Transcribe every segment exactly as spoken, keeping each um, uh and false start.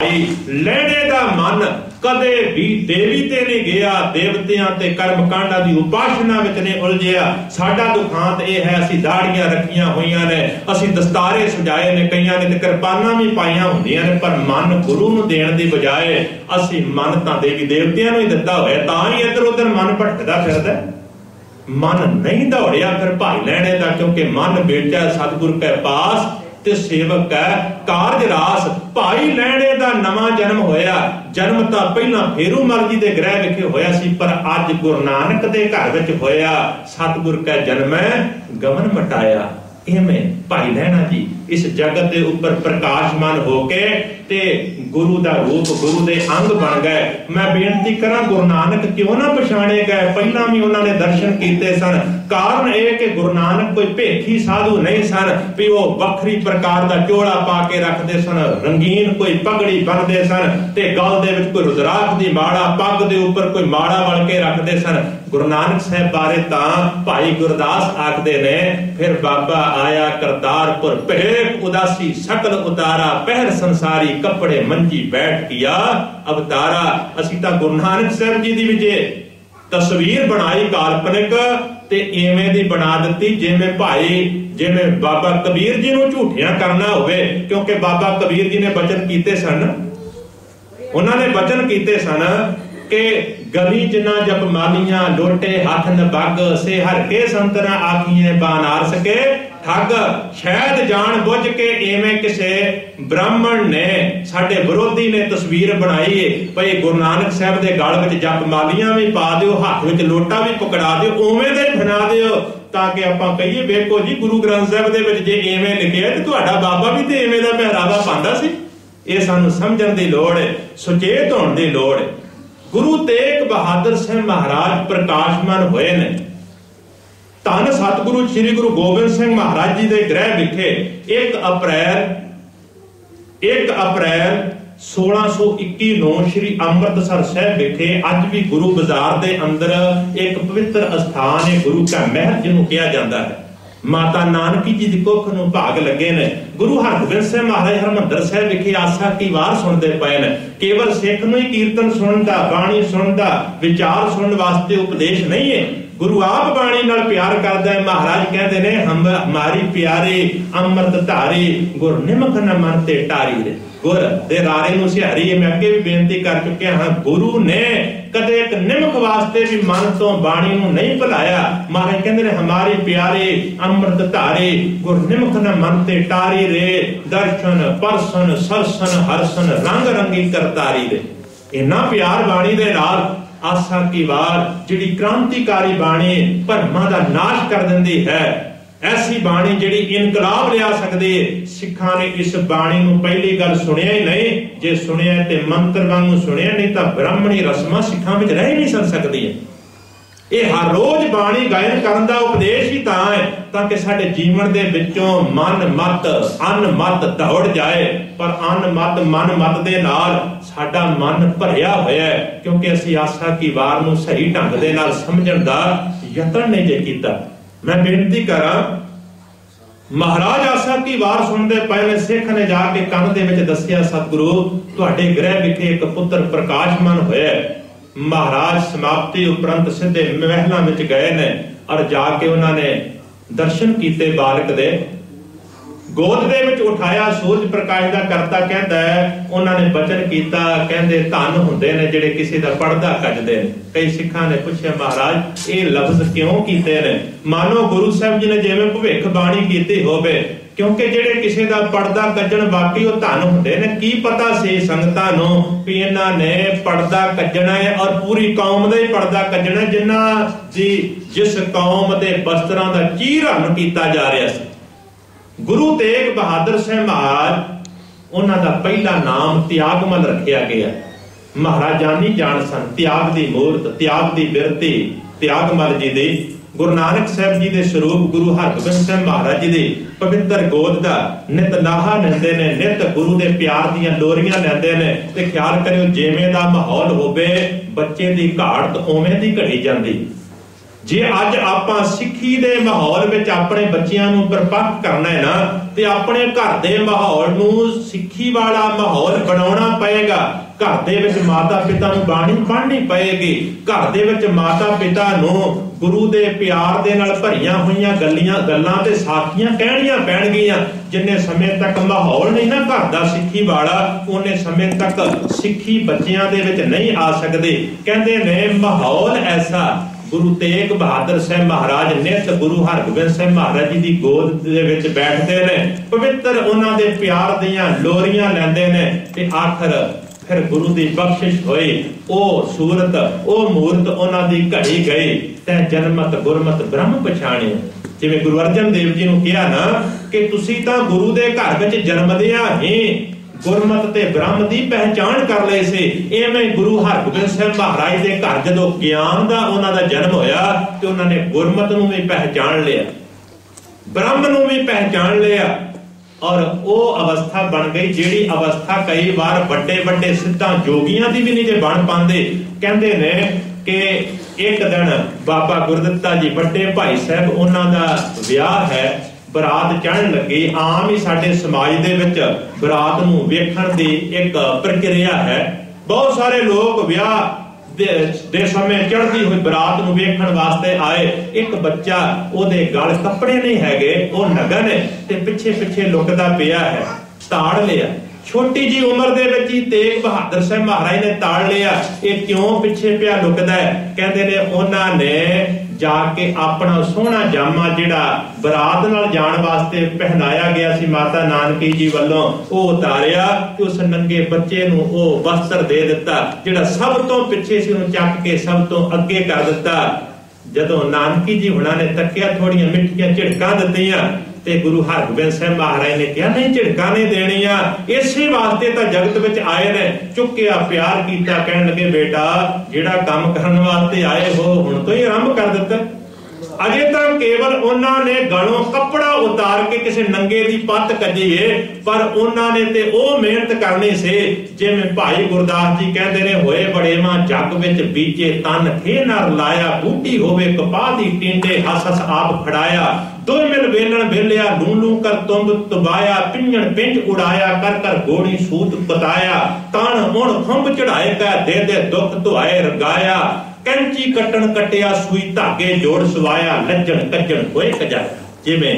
भाई लैणे दा मन कदे भी देवी ते नहीं गया, देवतियां ते कर्मकांडा दी उपासना विच नहीं उलझिया। साडा दुखांत यह है, असीं दाड़ियां रखियां होईयां ने, असीं दस्तारे सजाए ने, कईयां ने ते किरपानां भी पाईयां हुंदियां ने, पर मन गुरु नूं देण दी बजाए असीं मन तां देवी देवतियां नूं ही दित्ता होया, तां ही इधर उधर मन भटकदा फिरदा। मन नहीं दौड़िया फिर भाई लैणे दा, क्योंकि मन बेचा सतगुरु के पास ते सेवक है कारज रास। भाई लैणे दा नवां जन्म होया, जन्म तां पहलां फेरू मर्जी दे ग्रह विखे होया सी, पर अज गुरु नानक दे घर विच होया। सतगुरु कै जन्म गमन मटाया। इवें भाई लैणा जी इस जगत के उपर प्रकाशमान होके ते गुरु दा रूप गुरु दे अंग बन गए। मैं बेनती करा गुरु नानक क्यों ना पछाणे गए, पहला भी उन्होंने दर्शन किए सन। कारण यह कि गुरु नानक कोई भेखी साधु नहीं सन भी वो वखरी प्रकार का चोला पा के रखते सन, रंगीन कोई पगड़ी बनते सन ते गल दे विच कोई रुद्राक्ष दी माड़ा, पग दे उपर कोई माड़ा वल के रखते सन। गुरु नानक साहब बारे तां भाई गुरदास आखदे ने, फिर बाबा आया करतारपुर, भेख उदासी सकल उतारा, पहर संसारी कपड़े मंजी बैठ किया अवतारा। असीं तां गुरु नानक साहब जी दी विच तस्वीर बनाई काल्पनिक ते इवें दी बना दित्ती जिवें भाई जिवें बाबा कबीर जी नूं झूठियां करना होवे। क्योंकि बाबा कबीर जी ने वचन कीते सन, उन्होंने वचन कीते सन कि गली जना जब मालियां लोटे हाथ न बग, से हर के संतना आखिए बानार सके ठग। शायद जान बुझ के इवें किसे ब्राह्मण ने साडे विरोधी ने तस्वीर बनाई भाई गुरु नानक साहब दे गल विच जप मालियां भी पा दिओ, हाथ विच लोटा भी पकड़ा दिओ, उवें दे बना दिओ, ताकि आपां कहिए वेखो जी गुरु ग्रंथ साहब दे विच जे इवें लिखिआ ते तुहाडा बाबा भी ते इवें दा पहरावा पांदा सी। इह सानूं समझण दी लोड़ है, सुचेत होण दी लोड़ है। गुरु तेग बहादुर सिंह महाराज प्रकाशमान होए ने। धन सतगुरु श्री गुरु गोबिंद सिंह महाराज जी के गृह विखे एक अप्रैल एक अप्रैल सोलह सौ इक्की नौ श्री अमृतसर साहब विखे अज भी गुरु बाजार के अंदर एक पवित्र स्थान है, गुरु का महल जिन्हों कहा जाता है। माता नानकी जी की कुख नूं भाग लगे ने। गुरु हरगोबिंद सिंह महाराज हरमंदर साहब विखे आसा की वार सुनते पे ने। केवल सिख नूं ही कीर्तन सुनन दा, बाणी सुनन दा, विचार सुनन वास्ते उपदेश नहीं है। गुरु आप बाणी नाल प्यार करदा है। महाराज कहते ने हम हमारी प्यारी अमृत धारी, गुर निमख न मन ते टारी रे। गुर दे रारे नूं सिहारी। मैं अगे भी बेनती कर चुके हाँ, गुरु ने कदे एक निमख वास्ते भी मन तो बाणी नूं नहीं भुलाया। महाराज कहते ने हमारी प्यारी अमृत धारी, गुर निमख न मन ते टारी रे। दर्शन परसन सरसन हरसन रंग रंगी करतारी रे। इन्ना प्यार बाणी दे नाल आसा की वार जिहड़ी क्रांतिकारी बाणी भरमा दा नाश कर दिंदी है। ऐसी बाणी जिहड़ी इनकलाब लिया सकदी है। सिखां ने इस बाणी नूं पहली गल सुनिया ही नहीं, जे सुनिया ते मंत्र वांगू सुनिया, नहीं तां ब्राह्मणी रस्मां सिखां विच रह ही नहीं सक सकदी। ਇਹ हर रोज बाणी गायन करन दा उपदेश ही तां है ताकि साडे जीवन दे विचों मन मत अन मत दौड़ जाए। पर अन मत मन मत दे नाल साडा मन भरिया होया है, क्योंकि असीं आसा की वार नूं सही ढंग दे नाल समझण दा यतन नहीं जे कीता। मैं बेनती करा, महाराज आसा की वार सुनते पहले सिख ने जाके कंन दे विच दस्सिया सतगुरु तुहाडे गृह विखे एक पुत्र प्रकाशमान होया। महाराज समाप्ति उपरंत सीधे महलों में गए ने और जाके उन्होंने दर्शन किए। बालक दे गोद दे विच उठाया, सूरज प्रकाश का करता कहता है। उन्होंने बचन किया, कहते धन हुंदे ने जिहड़े किसी दा पड़दा कजदे ने। कई सिखां ने पूछा महाराज ये लफ्ज क्यों कीते ने? मानो गुरु साहब जी ने जिवें भविख बाणी कीती होवे, क्योंकि जिहड़े किसी दा पड़दा कजण वाकई वो धन हुंदे ने। की पता सी संगतां नूं भी इन्हां ने पड़दा कजणा है और पूरी कौम दा ही पड़दा कजणा, जिन्हां दी जिस कौम दे वस्त्रां दा चीरहरण कीता जा रहा सी। गुरु तेग बहादुर सिंह महाराज उन्हां दा पहला नाम त्यागमल रखिया गया। महाराजानी जान सन त्याग दी मूर्त, त्याग दी बिरती त्यागमल जी दी। गुरु नानक साहब जी के स्वरूप गुरु हरगोबिंद सिंह महाराज जी की पवित्र गोद का नित लाहा लेंदे ने, नित गुरु के प्यार दीयां लोरियां लेंदे ने। ते ख्याल करियो जिवें दा माहौल होवे बच्चे की घाट उवें दी घड़ी जांदी। ਜੇ ਅੱਜ ਆਪਾਂ ਸਿੱਖੀ ਦੇ ਮਾਹੌਲ ਵਿੱਚ ਆਪਣੇ ਬੱਚਿਆਂ ਨੂੰ ਪਰਪੱਕ ਕਰਨਾ ਹੈ ਨਾ, ਤੇ ਆਪਣੇ ਘਰ ਦੇ ਮਾਹੌਲ ਨੂੰ ਸਿੱਖੀ ਵਾਲਾ ਮਾਹੌਲ ਬਣਾਉਣਾ ਪਏਗਾ। ਘਰ ਦੇ ਵਿੱਚ ਮਾਤਾ ਪਿਤਾ ਨੂੰ ਬਾਣੀ ਪੜ੍ਹਨੀ ਪਏਗੀ। ਘਰ ਦੇ ਵਿੱਚ ਮਾਤਾ ਪਿਤਾ ਨੂੰ ਗੁਰੂ ਦੇ ਪਿਆਰ ਦੇ ਨਾਲ ਭਰੀਆਂ ਹੋਈਆਂ ਗੱਲਾਂ ਗੱਲਾਂ ਤੇ ਸਾਖੀਆਂ ਕਹਿਣੀਆਂ ਪੈਣਗੀਆਂ। ਜਿੰਨੇ ਸਮੇਂ ਤੱਕ ਮਾਹੌਲ ਨਹੀਂ ਨਾ ਘਰ ਦਾ ਸਿੱਖੀ ਵਾਲਾ, ਉਹਨੇ ਸਮੇਂ ਤੱਕ ਸਿੱਖੀ ਬੱਚਿਆਂ ਦੇ ਵਿੱਚ ਨਹੀਂ ਆ ਸਕਦੇ। ਕਹਿੰਦੇ ਨੇ ਮਾਹੌਲ ਐਸਾ, ਗੁਰੂ ਤੇਗ ਬਹਾਦਰ ਸਾਹਿਬ ਮਹਾਰਾਜ ਨਿਤ ਗੁਰੂ ਹਰਗੋਬਿੰਦ ਸਾਹਿਬ ਮਹਾਰਾਜ ਜੀ ਦੀ ਗੋਦ ਦੇ ਵਿੱਚ ਬੈਠਦੇ ਨੇ, ਪਵਿੱਤਰ ਉਹਨਾਂ ਦੇ ਪਿਆਰ ਦੀਆਂ ਲੋਰੀਆਂ ਲੈਂਦੇ ਨੇ, ਤੇ ਆਖਰ ਫਿਰ ਗੁਰੂ ਦੀ ਬਖਸ਼ਿਸ਼ ਹੋਈ। ਉਹ ਸੂਰਤ, ਉਹ ਮੂਰਤ ਉਹਨਾਂ ਦੀ ਘੜੀ ਗਈ। ਤੈਂ ਜਨਮਤ ਗੁਰਮਤ ਬ੍ਰਹਮ ਪਛਾਣਿਆ। ਜਿਵੇਂ ਗੁਰੂ ਅਰਜਨ ਦੇਵ ਜੀ ਨੂੰ ਕਿਹਾ ਨਾ ਕਿ ਤੁਸੀਂ ਤਾਂ ਗੁਰੂ ਦੇ ਘਰ ਵਿੱਚ ਜਨਮਦਿਆਂ ਹੀ ਗੁਰਮਤ ਤੇ ਬ੍ਰਹਮ ਦੀ ਪਹਿਚਾਣ ਕਰ ਲਈ ਸੀ। ਇਵੇਂ ਗੁਰੂ ਹਰਗੋਬਿੰਦ ਸਾਹਿਬ ਮਹਾਰਾਜ ਦੇ ਘਰ ਜਦੋਂ ਗਿਆਨ ਦਾ ਉਹਨਾਂ ਦਾ ਜਨਮ ਹੋਇਆ, ਤੇ ਉਹਨਾਂ ਨੇ ਗੁਰਮਤ ਨੂੰ ਵੀ ਪਹਿਚਾਣ ਲਿਆ, ਬ੍ਰਹਮ ਨੂੰ ਵੀ ਪਹਿਚਾਣ ਲਿਆ। ਔਰ ਉਹ ਅਵਸਥਾ ਬਣ ਗਈ ਜਿਹੜੀ ਅਵਸਥਾ ਕਈ ਵਾਰ ਵੱਡੇ ਵੱਡੇ ਸਿੱਧਾਂ ਜੋਗੀਆਂ ਦੀ ਵੀ ਨਹੀਂ ਜੇ ਬਣ ਪਾਉਂਦੇ। ਕਹਿੰਦੇ ਨੇ ਕਿ ਇੱਕ ਦਿਨ ਬਾਬਾ ਗੁਰਦਿੱਤਾ ਜੀ ਵੱਡੇ ਭਾਈ ਸਾਹਿਬ, ਉਹਨਾਂ ਦਾ ਵਿਆਹ ਹੈ, ਬਰਾਤ ਚੜ੍ਹਨ ਲੱਗੀ। ਆਮ ਹੀ ਸਾਡੇ ਸਮਾਜ ਦੇ ਵਿੱਚ ਬਰਾਤ ਨੂੰ ਵੇਖਣ ਦੀ ਇੱਕ ਪ੍ਰਕਿਰਿਆ ਹੈ। ਬਹੁਤ ਸਾਰੇ ਲੋਕ ਵਿਆਹ ਦੇ ਸਮੇਂ ਚੜ੍ਹਦੀ ਹੋਈ ਬਰਾਤ ਨੂੰ ਵੇਖਣ ਵਾਸਤੇ ਆਏ। ਇੱਕ ਬੱਚਾ, ਉਹਦੇ ਗਲ ਕੱਪੜੇ ਨਹੀਂ ਹੈਗੇ, ਉਹ ਨਗਨ ਹੈ ਤੇ ਪਿੱਛੇ ਪਿੱਛੇ ਲੁਕਦਾ ਪਿਆ ਹੈ, ਤਾੜ ਲਿਆ। ਛੋਟੀ ਜੀ ਉਮਰ ਦੇ ਵਿੱਚ ਹੀ ਤੇਗ ਬਹਾਦਰ ਸਾਹਿਬ ਮਹਾਰਾਜ ਨੇ ਤਾੜ ਲਿਆ। ਇਹ ਕਿਉਂ ਪਿੱਛੇ ਪਿਆ ਲੁਕਦਾ ਹੈ? ਕਹਿੰਦੇ ਨੇ ਉਹਨਾਂ ਨੇ ਜਾ ਕੇ ਆਪਣਾ ਸੋਹਣਾ ਜਾਮਾ ਜਿਹੜਾ ਬਰਾਤ ਨਾਲ ਜਾਣ ਵਾਸਤੇ ਪਹਿਨਾਇਆ ਗਿਆ ਸੀ ਮਾਤਾ ਨਾਨਕੀ ਜੀ ਵੱਲੋਂ, ਉਹ ਉਤਾਰਿਆ ਤੇ ਉਸ ਨੰਗੇ ਬੱਚੇ ਨੂੰ ਉਹ ਵਸਤਰ ਦੇ ਦਿੱਤਾ। ਜਿਹੜਾ ਸਭ ਤੋਂ ਪਿੱਛੇ ਸੀ ਉਹਨੂੰ ਚੱਕ ਕੇ ਸਭ ਤੋਂ ਅੱਗੇ ਕਰ ਦਿੱਤਾ। ਜਦੋਂ ਨਾਨਕੀ ਜੀ ਹੁਣਾਂ ਨੇ ਤੱਕਿਆ, ਥੋੜੀਆਂ ਮਿੱਠੀਆਂ ਝਿੜਕਾਂ ਦਿੱਤੀਆਂ, ਤੇ ਗੁਰੂ ਹਰਗੋਬਿੰਦ ਸਾਹਿਬ ਮਹਾਰਾਜ ਨੇ ਕਿਹਾ ਨਹੀਂ ਝਿੜਕਾਂ ਨਹੀਂ ਦੇਣੀਆਂ, ਇਸੇ ਵਾਸਤੇ ਤਾਂ ਜਗਤ ਵਿੱਚ ਆਏ ਨੇ। ਚੁੱਕਿਆ, ਪਿਆਰ ਕੀਤਾ, ਕਹਿਣ ਲੱਗੇ ਬੇਟਾ ਜਿਹੜਾ ਕੰਮ ਕਰਨ ਵਾਸਤੇ ਆਏ ਹੋ ਹੁਣ ਤੋਂ ਹੀ ਆਰੰਭ ਕਰ ਦਿੱਤਾ। ਅਜੇ ਤਾਂ ਕੇਵਲ ਉਹਨਾਂ ਨੇ ਗਲੋਂ ਕੱਪੜਾ ਉਤਾਰ ਕੇ ਕਿਸੇ ਨੰਗੇ ਦੀ ਪੱਤ ਕੱਢੀ ਏ, ਪਰ ਉਹਨਾਂ ਨੇ ਤੇ ਉਹ ਮਿਹਨਤ ਕਰਨੀ ਸੀ। ਜਿਵੇਂ ਭਾਈ ਗੁਰਦਾਸ ਜੀ ਕਹਿੰਦੇ ਨੇ, ਹੋਏ ਬੜੇਵਾਂ ਜੱਗ ਵਿੱਚ ਬੀਜੇ ਤਨ ਥੇ ਨਾ ਰਲਾਇਆ, ਬੂਟੀ ਹੋਵੇ ਕਪਾਹ ਦੀ ਟਿੰਡੇ ਹੱਸ ਹੱਸ ਆਪ ਖੜਾਇਆ, ਦੋਏ ਮਿਲ ਵੇਲਣ ਵੇਲਿਆ ਲੂ ਲੂ ਕਰ ਤੁੰਬ ਤਬਾਇਆ, ਪਿੰਜਣ ਪਿੰਜ ਉਡਾਇਆ ਕਰ ਕਰ ਗੋਣੀ ਸੂਤ ਪਤਾਇਆ, ਤਣ ਹੁਣ ਖੰਭ ਚੜਾਏ ਕਾ ਦੇ ਦੇ ਦੁੱਖ ਧੁਆਏ ਰਗਾਇਆ, ਕੈਂਚੀ ਕੱਟਣ ਕੱਟਿਆ ਸੂਈ ਧਾਗੇ ਜੋੜ ਸਵਾਇਆ, ਲੱਜਣ ਕੱਜਣ ਹੋਏ ਕਜਾਇਆ। ਜਿਵੇਂ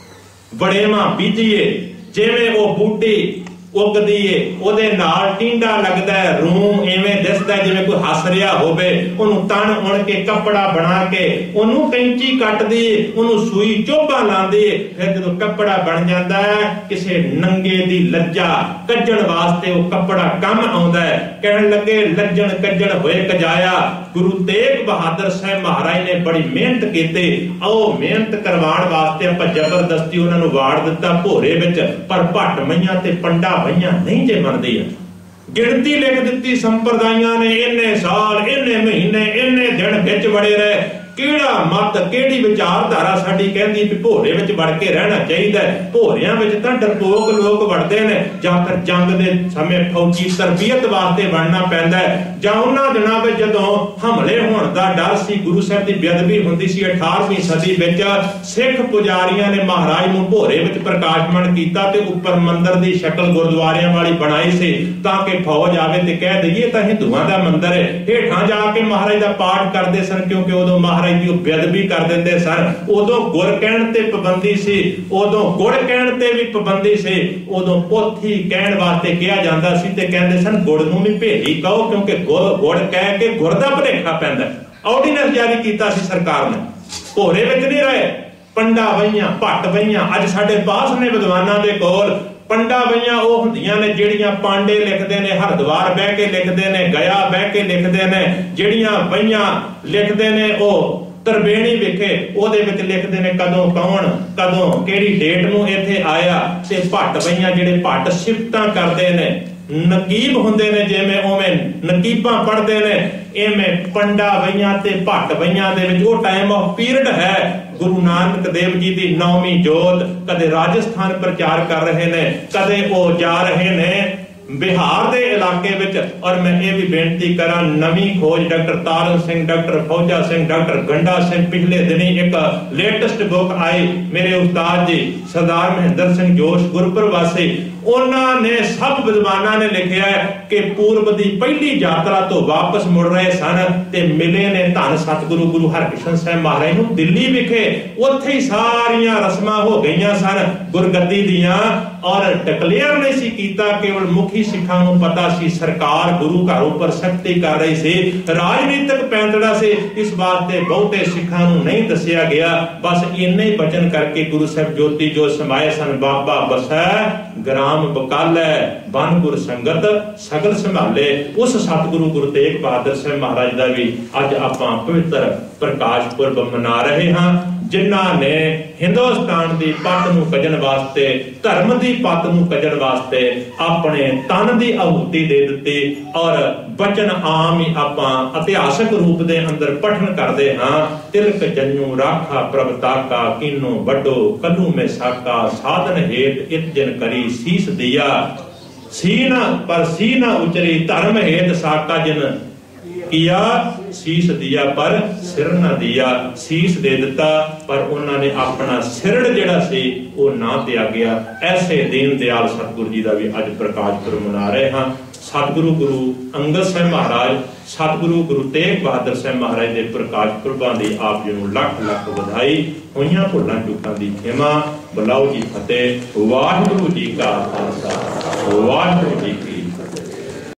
ਬੜੇਵਾਂ ਬੀਜੀਏ, ਜਿਵੇਂ ਉਹ ਬੂਟੀ ਉਗਦੀ ਏ, ਉਹਦੇ ਨਾਲ ਟਿੰਡਾ ਲੱਗਦਾ ਹੈ, ਰੂਮ ਐਵੇਂ ਦਿਸਦਾ ਜਿਵੇਂ ਕੋਈ ਹੱਸ ਰਿਹਾ ਹੋਵੇ। ਉਹਨੂੰ ਤਣ ਉਣ ਕੇ ਕੱਪੜਾ ਬਣਾ ਕੇ ਉਹਨੂੰ ਕੈਂਚੀ ਕੱਟਦੀ, ਉਹਨੂੰ ਸੂਈ ਚੋਭਾ ਲਾਉਂਦੀ। ਫਿਰ ਜਦੋਂ ਕੱਪੜਾ ਬਣ ਜਾਂਦਾ ਹੈ, ਕਿਸੇ ਨੰਗੇ ਦੀ ਲੱਜਾ ਕੱਜਣ ਵਾਸਤੇ ਉਹ ਕੱਪੜਾ ਕੰਮ ਆਉਂਦਾ ਹੈ। ਕਹਿਣ ਲੱਗੇ ਲੱਜਣ ਕੱਜਣ ਹੋਏ ਕਜਾਇਆ। ਗੁਰੂ ਤੇਗ ਬਹਾਦਰ ਸਾਹਿਬ ਮਹਾਰਾਜ ਨੇ ਬੜੀ ਮਿਹਨਤ ਕੀਤੀ। ਉਹ ਮਿਹਨਤ ਕਰਵਾਉਣ ਵਾਸਤੇ ਆਪਾਂ ਜ਼ਬਰਦਸਤੀ ਉਹਨਾਂ ਨੂੰ ਵਾੜ ਦਿੱਤਾ ਭੋਰੇ ਵਿੱਚ, ਪਰ ਭੱਟ ਮਈਆਂ ਤੇ ਪੰਡਾ ਵਈਆਂ ਨਹੀਂ ਜੇ ਮੰਨਦੀਆਂ। ਗਿਣਤੀ ਲਿਖ ਦਿੱਤੀ ਸੰਪਰਦਾਇਆਂ ਨੇ, ਇੰਨੇ ਸਾਲ, ਇੰਨੇ ਮਹੀਨੇ, ਇੰਨੇ ਦਿਨ ਵਿੱਚ ਵੜੇ ਰਹੇ। ਕਿਹੜਾ ਮਤ, ਕਿਹੜੀ ਵਿਚਾਰਧਾਰਾ ਸਾਡੀ ਕਹਿੰਦੀ ਵੀ ਭੋਰੇ ਵਿੱਚ ਵੜ ਕੇ ਰਹਿਣਾ ਚਾਹੀਦਾ ਹੈ? ਭੋਰਿਆਂ ਵਿੱਚ ਤਾਂ ਡਰਪੋਕ ਲੋਕ ਵੜਦੇ ਨੇ, ਜਾਂ ਫਿਰ ਜੰਗ ਦੇ ਸਮੇਂ ਫੌਜੀ ਤਰਬੀਅਤ ਵਾਸਤੇ ਵੜਨਾ ਪੈਂਦਾ ਹੈ, ਜਾਂ ਉਹਨਾਂ ਦਿਨਾਂ ਵਿੱਚ ਜਦੋਂ ਹਮਲੇ ਹੋਣ ਦਾ ਡਰ ਸੀ, ਗੁਰੂ ਸਾਹਿਬ ਦੀ ਬੇਅਦਬੀ ਹੁੰਦੀ ਸੀ। ਅਠਾਰਵੀਂ ਸਦੀ ਵਿੱਚ ਸਿੱਖ ਪੁਜਾਰੀਆਂ ਨੇ ਮਹਾਰਾਜ ਨੂੰ ਭੋਰੇ ਵਿੱਚ ਪ੍ਰਕਾਸ਼ਮਾਨ ਕੀਤਾ ਤੇ ਉੱਪਰ ਮੰਦਿਰ ਦੀ ਸ਼ਕਲ ਗੁਰਦੁਆਰਿਆਂ ਵਾਲੀ ਬਣਾਈ ਸੀ, ਤਾਂ ਕਿ ਫੌਜ ਆਵੇ ਤੇ ਕਹਿ ਦਈਏ ਤਾਂ ਹਿੰਦੂਆਂ ਦਾ ਮੰਦਿਰ ਹੈ। ਹੇਠਾਂ ਜਾ ਕੇ ਮਹਾਰਾਜ ਦਾ ਪਾਠ ਕਰਦੇ ਸਨ, ਕਿਉਂਕਿ ਉਦੋਂ ਮਹਾਰਾਜ ਦੀ ਉਹ ਬੇਅਦਬੀ ਕਰ ਦਿੰਦੇ ਸਨ। ਉਦੋਂ ਗੁਰ ਕਹਿਣ ਤੇ ਪਾਬੰਦੀ ਸੀ, ਉਦੋਂ ਗੁੜ ਕਹਿਣ ਤੇ ਵੀ ਪਾਬੰਦੀ ਸੀ। ਉਦੋਂ ਪੋਥੀ ਕਹਿਣ ਵਾਸਤੇ ਕਿਹਾ ਜਾਂਦਾ ਸੀ, ਤੇ ਕਹਿੰਦੇ ਸਨ ਗੁੜ ਨੂੰ ਵੀ ਭੇਲੀ ਕਹੋ, ਕਿਉਂਕਿ ਗੁੜ ਕਹਿ ਕੇ ਗੁਰ ਦਾ ਭੁਲੇਖਾ ਪੈਂਦਾ। ਆਰਡੀਨੈਂਸ ਜਾਰੀ ਕੀਤਾ ਸੀ ਸਰਕਾਰ ਨੇ। ਭੋਰੇ ਵਿੱਚ ਨਹੀਂ ਰਹੇ, ਪੰਡਾ ਵਈਆਂ, ਭੱਟ ਵਈਆਂ। ਅੱਜ ਸਾਡੇ ਪਾਸ ਨੇ ਵਿਦਵਾਨਾਂ ਦੇ ਕੋਲ ਪੰਡਾ ਵਈਆਂ ਉਹ ਹੁੰਦੀਆਂ ਨੇ ਜਿਹੜੀਆਂ ਪਾਂਡੇ ਲਿਖਦੇ ਨੇ, ਹਰਦੁਆਰ ਬਹਿ ਕੇ ਲਿਖਦੇ ਨੇ, ਗਿਆ ਬਹਿ ਕੇ ਲਿਖਦੇ ਨੇ। ਜਿਹੜੀਆਂ ਵਈਆਂ ਲਿਖਦੇ ਨੇ ਉਹ ਤਰਬੇਣੀ ਵਿਖੇ, ਉਹਦੇ ਵਿੱਚ ਲਿਖਦੇ ਨੇ ਕਦੋਂ ਕੌਣ, ਕਦੋਂ ਕਿਹੜੀ ਡੇਟ ਨੂੰ ਇੱਥੇ ਆਇਆ। ਤੇ ਭੱਟ ਵਈਆਂ ਜਿਹੜੇ ਭੱਟ ਸਿਫਤਾਂ ਕਰਦੇ ਨੇ, ਨਕੀਬ ਹੁੰਦੇ ਨੇ, ਜਿਵੇਂ ਉਵੇਂ ਨਕੀਬਾਂ ਪੜ੍ਹਦੇ ਨੇ, ਇਵੇਂ ਪੰਡਾ ਵਈਆਂ ਤੇ ਭੱਟ ਵਈਆਂ ਦੇ ਵਿੱਚ ਉਹ ਟਾਈਮ ਆਫ ਪੀਰੀਅਡ ਹੈ। ਗੁਰੂ ਨਾਨਕ ਦੇਵ ਜੀ ਦੀ ਨੌਵੀਂ ਜੋਤ, ਕਦੇ ਰਾਜਸਥਾਨ ਪ੍ਰਚਾਰ ਕਰ ਰਹੇ ਨੇ, ਕਦੇ ਉਹ ਜਾ ਰਹੇ ਨੇ बिहार के इलाके विच। और मैं ये भी बेनती करा, नवी खोज डॉक्टर तारण सिंह, डॉक्टर फौजा सिंह, डॉक्टर गंडा सिंह, पिछले दिनी एक लेटेस्ट बुक आई मेरे उस्ताद जी सरदार महेंद्र सिंह जोश गुरपुर वासी, उन्होंने सब विद्वाना ने लिखा है कि पूर्व की पहली यात्रा तो वापस मुड़ रहे सन ते मिले ने धन सतगुरु गुरु हरकृष्ण साहब महाराज नूं दिल्ली विखे। उत्थे ही सारियां रस्मां हो गई सन गुरगद्दी दियां, और डिक्लेयर नहीं सी कीता, केवल मुखी सिखां नूं पता सी सरकार गुरु घर उपर सख्ती कर रही सी, राजनीतिक पैंतड़ा से इस वास्ते बहुते सिखां नूं नहीं दसिया गया। बस इन्ने ही बचन करके गुरु साहब ज्योति जो समाए सन, बाबा बसै ग्राम बकालै बन गुर संगत सगल संभाले। उस सतगुरु गुरु तेग बहादुर साहब महाराज का भी अज आपां पवित्र प्रकाश पुरब मना रहे हाँ, जिन्हां ने हिंदुस्तान की पत नूं कजण वास्ते, धर्म की पत नूं कजण वास्ते अपने तन की आहुति दे दित्ती। और बचन आम ही आपां इतिहासक रूप दे अंदर पठन करते हाँ, तिलक जन्नू राखा प्रभ ताका, कीनो वड्डो कलू में साका, साधन हेत इत जिन करी सीस दिया, सीना पर सीना उचरी, धर्म हेत साका जिन किया, शीश दिया पर सिर ना दिया। शीश दे दिता पर उन्होंने अपना सिरड़ जिहड़ा सी वो ना त्यागया। ऐसे दीन दयाल सतगुरु जी का भी अज प्रकाश पुरब मना रहे हाँ। सतगुरु गुरु अंगद साहब महाराज, सतगुरु गुरु तेग बहादुर साहब महाराज के प्रकाश पुरबां दी आप जी नूं लख लख बधाई। होईयां भुल्लां चूकां दी खिमा। बुलाओ जी फतेह। वाहिगुरू जी का खालसा, वाहिगुरू जी